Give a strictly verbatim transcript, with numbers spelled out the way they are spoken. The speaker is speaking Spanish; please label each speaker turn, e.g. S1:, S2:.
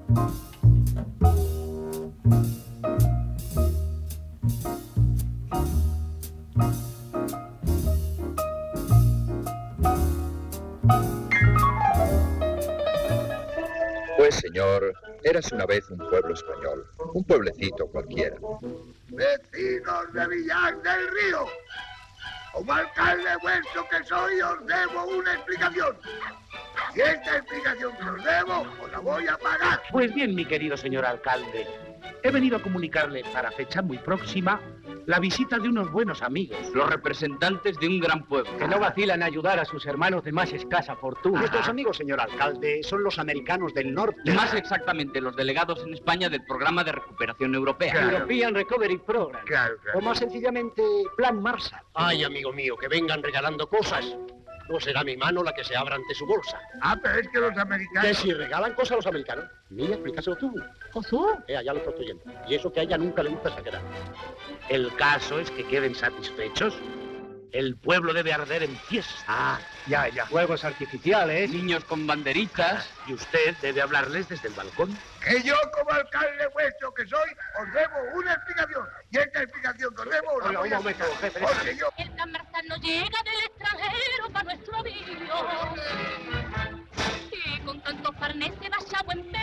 S1: Pues, señor, érase una vez un pueblo español, un pueblecito cualquiera.
S2: Vecinos de Villar del Río, como alcalde vuestro que soy, os debo una explicación. Y esta explicación que os debo, os la voy a pagar.
S3: Pues bien, mi querido señor alcalde, he venido a comunicarle para fecha muy próxima la visita de unos buenos amigos,
S4: los representantes de un gran pueblo,
S3: que no vacilan a ayudar a sus hermanos de más escasa fortuna.
S5: Nuestros amigos, señor alcalde, son los americanos del norte.
S4: Más exactamente, los delegados en España del Programa de Recuperación Europea.
S3: Claro. European Recovery Program.
S2: Claro, claro.
S5: O más sencillamente, Plan Marshall.
S6: Ay, amigo mío, que vengan regalando cosas. No será mi mano la que se abra ante su bolsa.
S2: Ah, pero es que los
S6: Que
S2: americanos...
S6: si regalan cosas a los americanos. Mira, explícaselo tú.
S3: ¿O tú?
S6: Eh, allá lo estoy oyendo. Y eso que a ella nunca le gusta exagerar.
S3: El caso es que queden satisfechos. El pueblo debe arder en fiesta.
S5: Ah, ya, ya. Fuegos artificiales.
S4: Niños con banderitas.
S3: Y usted debe hablarles desde el balcón.
S2: Que yo, como alcalde vuestro que soy, os debo una explicación. Y esta explicación que os debo, os la
S5: Oiga,
S2: voy
S5: un
S2: a
S5: momento,
S2: explicar.
S5: jefe.
S2: Porque yo...
S7: El plan Marshall no llega del extranjero para nuestro avión. Y con tantos carnes se vaya a buen